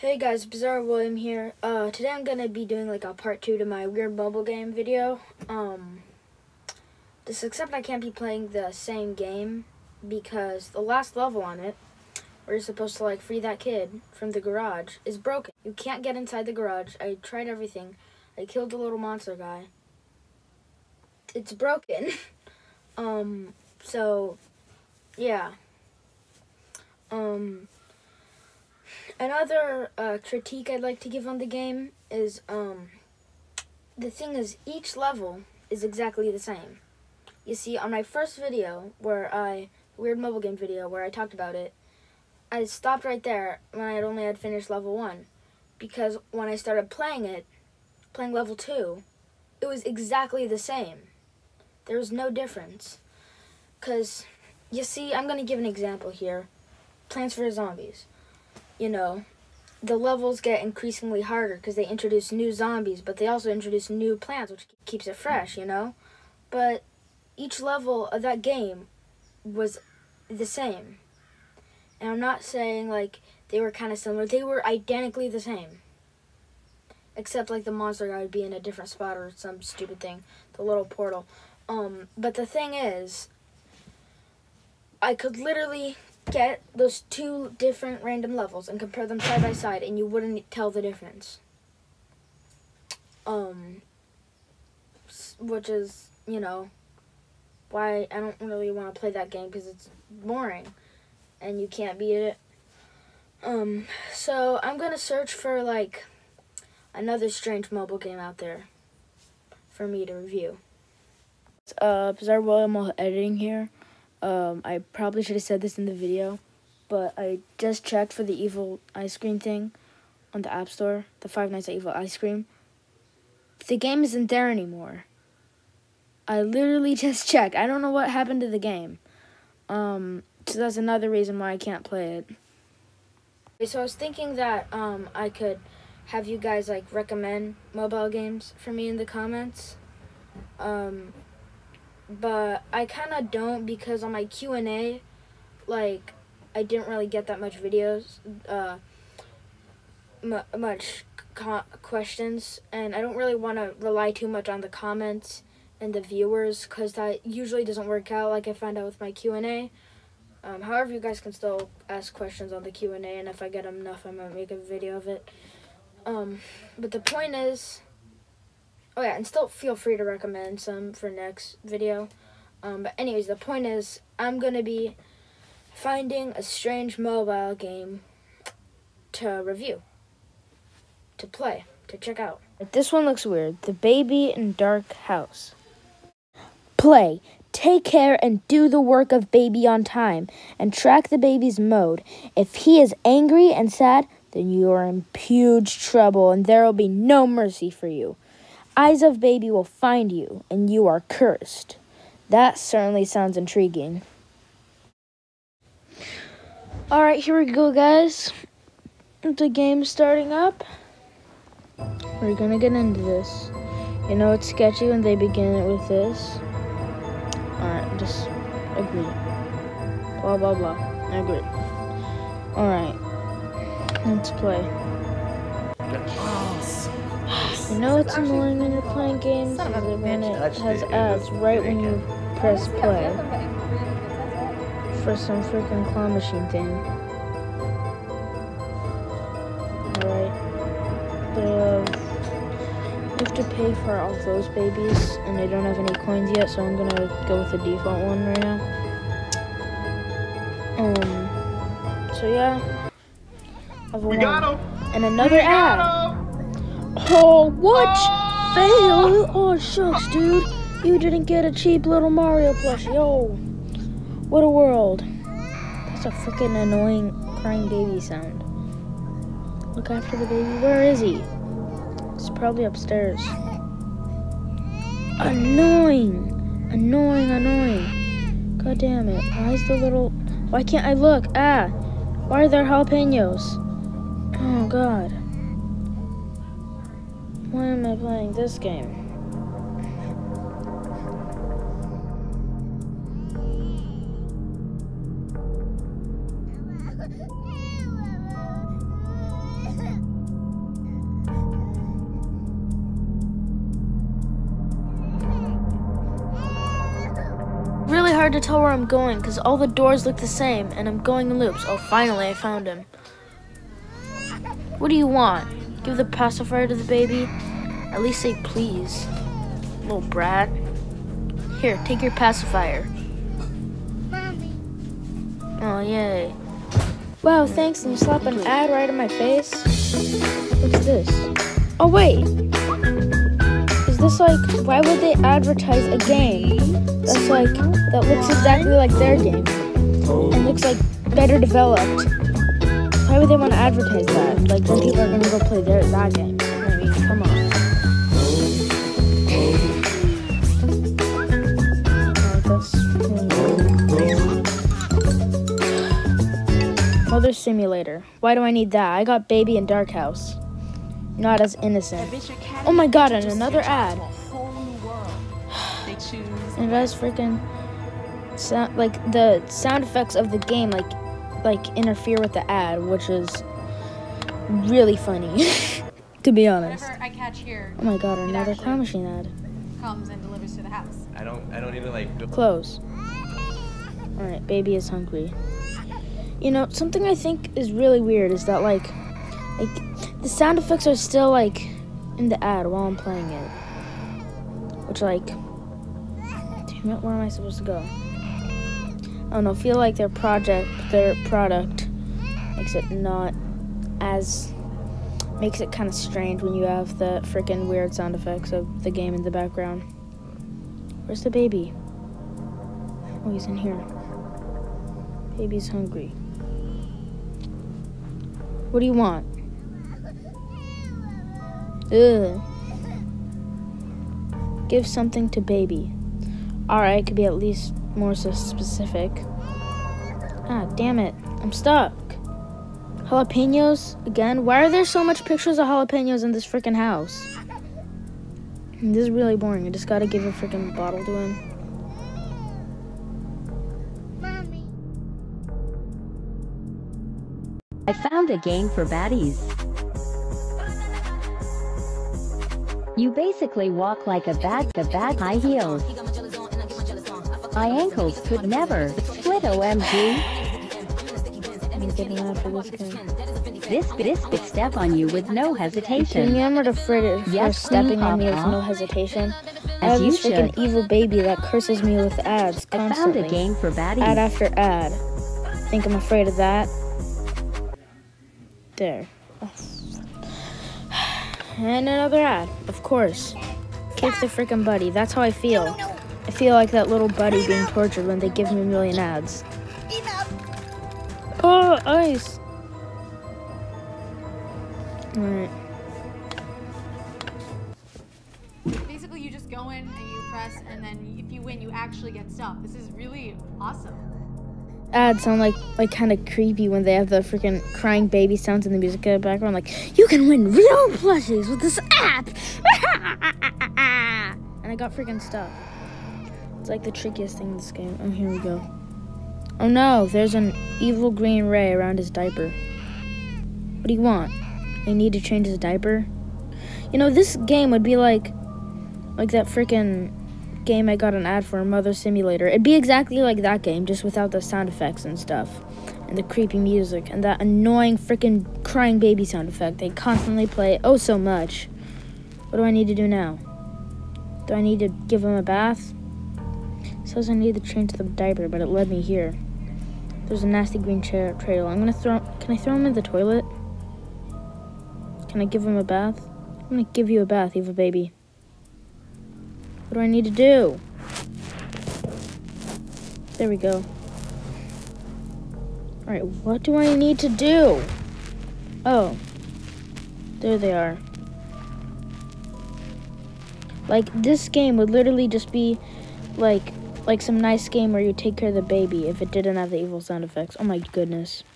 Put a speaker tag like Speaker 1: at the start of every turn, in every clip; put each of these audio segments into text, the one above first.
Speaker 1: Hey guys, Bizarre William here. Today I'm gonna be doing like a part 2 to my weird mobile game video. Except I can't be playing the same game because the last level on it, where you're supposed to like free that kid from the garage, is broken. You can't get inside the garage. I tried everything. I killed the little monster guy. It's broken. So yeah. Another critique I'd like to give on the game is, the thing is, each level is exactly the same. You see, on my first video, weird mobile game video, where I talked about it, I stopped right there when I only had finished level 1. Because when I started playing level 2, it was exactly the same. There was no difference. Because, you see, I'm going to give an example here. Plants vs. Zombies. You know, the levels get increasingly harder because they introduce new zombies, but they also introduce new plants, which keeps it fresh, you know? But each level of that game was the same. And I'm not saying, like, they were kind of similar. They were identically the same. Except, like, the monster guy would be in a different spot or some stupid thing. The little portal. But the thing is, I could literally get those 2 different random levels and compare them side by side, and you wouldn't tell the difference. Which is, you know, why I don't really want to play that game, because it's boring and you can't beat it. So I'm gonna search for like another strange mobile game out there for me to review. Bizarre William while editing here. I probably should have said this in the video, but I just checked for the evil ice cream thing on the App Store, the Five Nights at Evil Ice Cream. The game isn't there anymore. I literally just checked. I don't know what happened to the game. So that's another reason why I can't play it. So I was thinking that I could have you guys like recommend mobile games for me in the comments. But I kind of don't, because on my Q&A, like, I didn't really get that much videos, questions, and I don't really want to rely too much on the comments and the viewers, because that usually doesn't work out, like I found out with my Q&A. However, you guys can still ask questions on the Q&A, and if I get enough, I might make a video of it. But the point is, oh yeah, and still feel free to recommend some for next video. But anyways, the point is, I'm going to be finding a strange mobile game to review, to play, to check out. This one looks weird. The Baby in Dark House. Play. Take care and do the work of baby on time, and track the baby's mode. If he is angry and sad, then you are in huge trouble, and there will be no mercy for you. Eyes of baby will find you, and you are cursed. That certainly sounds intriguing. Alright, here we go, guys. The game's starting up. We're gonna get into this. You know, it's sketchy when they begin it with this. Alright, just agree. Blah, blah, blah. I agree. Alright, let's play. You know it's annoying when you're playing games when it has ads right when you press play for some freaking claw machine thing. Alright. You have to pay for all those babies, and I don't have any coins yet, so I'm gonna go with the default one right now. So yeah.
Speaker 2: We got him!
Speaker 1: And another ad! Oh, what? Fail? Oh, shucks, dude. You didn't get a cheap little Mario plushie. Oh, what a world. That's a freaking annoying crying baby sound. Look after the baby. Where is he? He's probably upstairs. Annoying. Annoying, annoying. God damn it. Why is the little... Why can't I look? Ah. Why are there jalapenos? Oh, God. Why am I playing this game? hard to tell where I'm going because all the doors look the same and I'm going in loops. Oh, finally I found him. What do you want? Give the pacifier to the baby? At least say please, little brat. Here, take your pacifier. Oh, yay. Wow, thanks, and you slap an ad right in my face? What's this? Oh, wait. Is this like, why would they advertise a game that's like, that looks exactly like their game and looks like better developed? Why would they want to advertise that? Like, then people are going to go play that game. I mean, come on. Mother Simulator. Why do I need that? I got Baby in Dark House. Not as innocent. Oh my god, and another ad. And it has freaking sound, like the sound effects of the game like interfere with the ad, which is really funny. To be honest.
Speaker 3: Whatever I catch here.
Speaker 1: Oh my god, another Claw Machine ad.
Speaker 3: Comes and delivers to the house.
Speaker 4: I don't need to like
Speaker 1: Close. Alright, Baby is hungry. You know, something I think is really weird is that like the sound effects are still like in the ad while I'm playing it. Which like, damn it, where am I supposed to go? I don't know, I feel like their product makes it not as, makes it kind of strange when you have the freaking weird sound effects of the game in the background. Where's the baby? Oh, he's in here. Baby's hungry. What do you want? Ugh. Give something to baby. Alright, could be at least more so specific. Ah, damn it. I'm stuck. Jalapenos? Again? Why are there so much pictures of jalapenos in this freaking house? This is really boring. I just gotta give a freaking bottle to him.
Speaker 5: I found a game for baddies. You basically walk like a bad high heels. My ankles could never split OMG.
Speaker 1: I'm getting out for this game.
Speaker 5: This step on you with no hesitation.
Speaker 1: I'm not afraid of
Speaker 5: Yes,
Speaker 1: stepping on me with
Speaker 5: Papa.
Speaker 1: no hesitation. I
Speaker 5: As
Speaker 1: have
Speaker 5: you
Speaker 1: this freaking
Speaker 5: should.
Speaker 1: evil baby that curses me with ads
Speaker 5: I
Speaker 1: constantly.
Speaker 5: found a game for
Speaker 1: Ad
Speaker 5: baddies.
Speaker 1: after ad. Think I'm afraid of that? There. And another ad, of course. Kick the freaking buddy. That's how I feel. I feel like that little buddy being tortured when they give me a million ads. Oh, ice. Alright.
Speaker 3: Basically, you just go in and you press, and then if you win, you actually get stuff. This is really awesome.
Speaker 1: Ads sound like kind of creepy when they have the freaking crying baby sounds in the music in the background. Like, you can win real plushies with this app! And I got freaking stuff. It's like the trickiest thing in this game. Oh, here we go. Oh no, there's an evil green ray around his diaper. What do you want? I need to change his diaper? You know, this game would be like that freaking game I got an ad for, Mother Simulator. It'd be exactly like that game, just without the sound effects and stuff. And the creepy music. And that annoying freaking crying baby sound effect. They constantly play oh so much. What do I need to do now? Do I need to give him a bath? It says I need to change the diaper, but it led me here. There's a nasty green trail. I'm gonna throw... Can I throw him in the toilet? Can I give him a bath? I'm gonna give you a bath, evil baby. What do I need to do? There we go. Alright, what do I need to do? Oh. There they are. Like, this game would literally just be like some nice game where you take care of the baby if it didn't have the evil sound effects. Oh my goodness.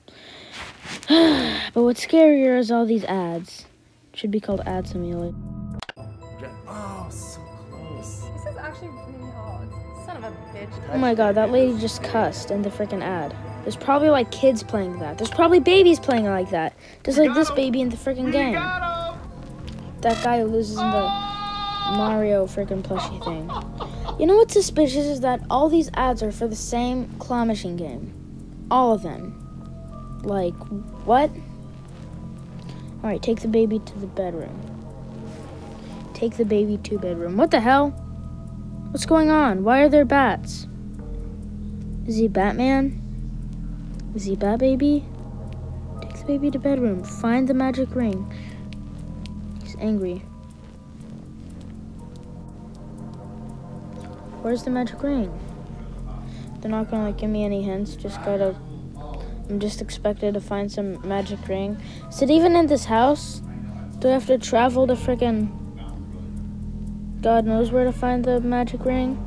Speaker 1: But what's scarier is all these ads. It should be called Ad Simulator.
Speaker 4: Oh, so close.
Speaker 3: This is actually really hard. Son of a bitch.
Speaker 1: Oh my god, that lady just cussed in the freaking ad. There's probably like kids playing that. There's probably babies playing like that. Just like this baby in the freaking game. That guy who loses in the... Mario freaking plushie thing. You know what's suspicious is that all these ads are for the same claw machine game. All of them. Like, what? Alright, take the baby to the bedroom. Take the baby to bedroom. What the hell? What's going on? Why are there bats? Is he Batman? Is he Bat Baby? Take the baby to bedroom. Find the magic ring. He's angry. Where's the magic ring? They're not gonna give me any hints. I'm just expected to find some magic ring. Is it even in this house? Do I have to travel to frickin' God knows where to find the magic ring?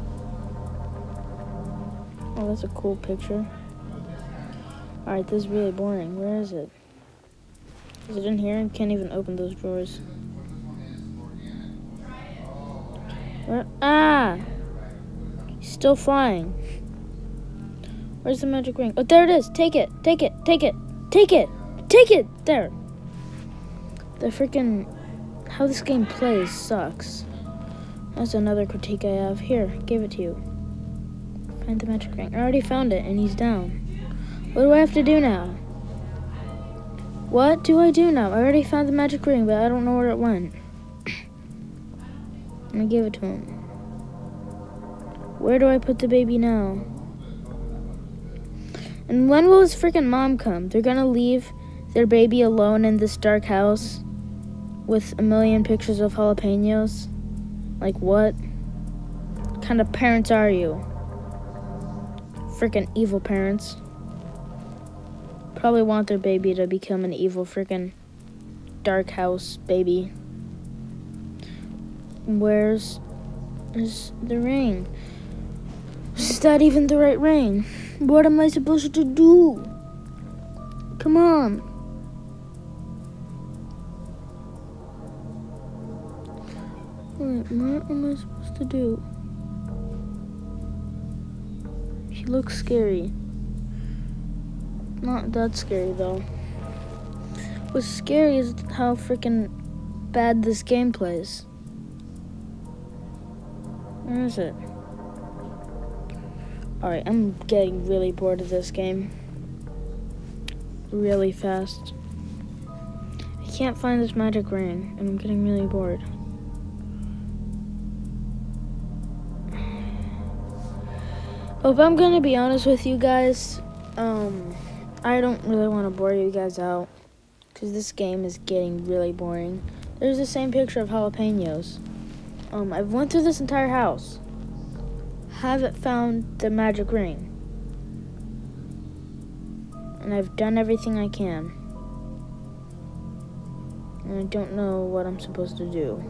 Speaker 1: Oh, that's a cool picture. Alright, this is really boring. Where is it? Is it in here? I can't even open those drawers. Where? Ah! He's still flying. Where's the magic ring? Oh, there it is. Take it. Take it. Take it. Take it. Take it. There. The freaking... How this game plays sucks. That's another critique I have. Here, gave it to you. Find the magic ring. I already found it, and he's down. What do I have to do now? What do I do now? I already found the magic ring, but I don't know where it went. I'm gonna give it to him. Where do I put the baby now? And when will his freaking mom come? They're gonna leave their baby alone in this dark house with a million pictures of jalapenos? Like what? What kind of parents are you? Freaking evil parents. Probably want their baby to become an evil freaking dark house baby. Where's is the ring? Is that even the right ring? What am I supposed to do? Come on. Wait, what am I supposed to do? He looks scary. Not that scary though. What's scary is how freaking bad this game plays. Where is it? Alright, I'm getting really bored of this game. Really fast. I can't find this magic ring, and I'm getting really bored. But if I'm gonna be honest with you guys, I don't really want to bore you guys out, because this game is getting really boring. There's the same picture of jalapenos. I've went through this entire house. Haven't found the magic ring. And I've done everything I can. And I don't know what I'm supposed to do.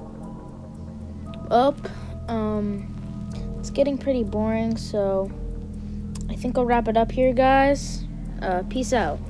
Speaker 1: It's getting pretty boring, so I think I'll wrap it up here, guys. Peace out.